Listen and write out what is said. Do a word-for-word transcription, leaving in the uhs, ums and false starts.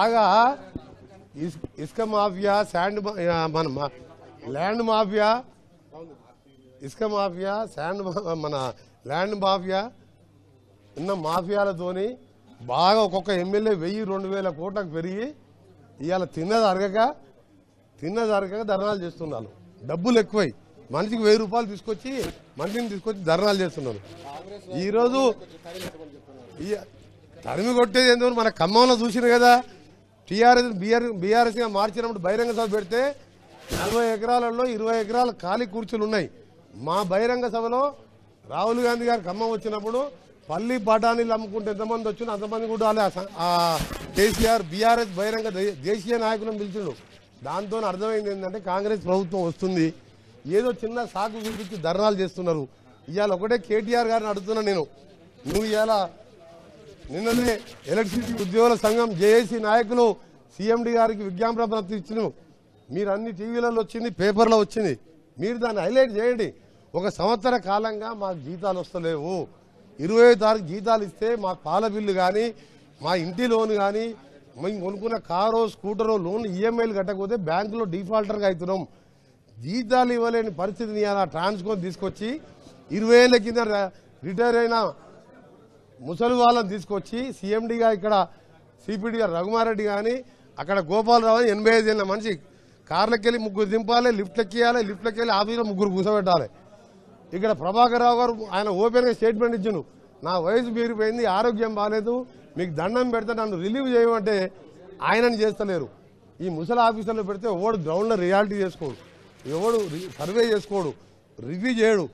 బాగా ఇసుక mafia sand మన ల్యాండ్ మాఫియా ఇసుక మాఫియా శాండ్ మన ల్యాండ్ మాఫియా ఉన్న మాఫియాలతోని బాగా ఒక్కొక్క ఎమ్మెల్యే వెయ్యి రెండు వేల కోట్లకు పెరిగి ఇవాళ తిన్నది అరగక తిన్నది అరగక ధర్నాలు చేస్తున్నారు. డబ్బులు ఎక్కువై మనిషికి వెయ్యి రూపాయలు తీసుకొచ్చి మనిషిని తీసుకొచ్చి ధర్నాలు చేస్తున్నారు. ఈరోజు తరిమి కొట్టేది ఎందుకు మన ఖమ్మంలో చూసిన కదా, టీఆర్ఎస్ బీఆర్ బీఆర్ఎస్గా మార్చినప్పుడు బహిరంగ సభ పెడితే నలభై ఎకరాలలో ఇరవై ఎకరాల ఖాళీ కూర్చులు ఉన్నాయి. మా బహిరంగ సభలో రాహుల్ గాంధీ గారు ఖమ్మం వచ్చినప్పుడు పల్లి బఠానీలు అమ్ముకుంటే ఎంతమంది వచ్చినా అంతమంది కూడా ఆ కేసీఆర్ బీఆర్ఎస్ బహిరంగ దేశీయ నాయకులను పిలిచిండు. దాంతో అర్థమైంది ఏంటంటే కాంగ్రెస్ ప్రభుత్వం వస్తుంది, ఏదో చిన్న సాకు చూపించి ధర్నాలు చేస్తున్నారు. ఇవాళ ఒకటే కేటీఆర్ గారిని అడుగుతున్నా నేను, నువ్వు ఇవాళ నిన్ననే ఎలక్ట్రిసిటీ ఉద్యోగుల సంఘం జేఏసీ నాయకులు సీఎండీ గారికి విజ్ఞాపన పత్రం ఇచ్చినావు. మీరు అన్ని టీవీలలో వచ్చింది, పేపర్లో వచ్చింది, మీరు దాన్ని హైలైట్ చేయండి. ఒక సంవత్సర కాలంగా మాకు జీతాలు వస్తలేవు, ఇరవై తారీఖు జీతాలు ఇస్తే మా పాల బిల్లు కానీ మా ఇంటి లోన్ కానీ మేము కొనుక్కున్న కారో స్కూటరో లోన్ ఈఎంఐలు కట్టకపోతే బ్యాంకులో డిఫాల్టర్గా అవుతున్నాం. జీతాలు ఇవ్వలేని పరిస్థితిని అలా ట్రాన్స్కోన్ తీసుకొచ్చి ఇరవై ఏళ్ళ కింద రిటైర్ అయిన ముసలి వాళ్ళని తీసుకొచ్చి సీఎండీగా ఇక్కడ సిపిడి గారు రఘుమారెడ్డి కానీ అక్కడ గోపాలరావు అని ఎనభై ఐదు ఏళ్ళ మనిషి కార్లకి వెళ్ళి ముగ్గురు దింపాలి, లిఫ్ట్లకి వెళ్ళి లిఫ్ట్లకి వెళ్ళి ఆఫీసులో ముగ్గురు కూర్చోబెట్టాలి. ఇక్కడ ప్రభాకర్ రావు గారు ఆయన ఓపెన్గా స్టేట్మెంట్ ఇచ్చిండు, నా వయసు మీరిపోయింది, ఆరోగ్యం బాగాలేదు, మీకు దండం పెడితే నన్ను రిలీవ్ చేయమంటే ఆయనని చేస్తలేరు. ఈ ముసలి ఆఫీసర్లో పెడితే ఎవడు గ్రౌండ్లో రియాలిటీ చేసుకోడు, ఎవడు సర్వే చేసుకోడు, రివ్యూ చేయడు.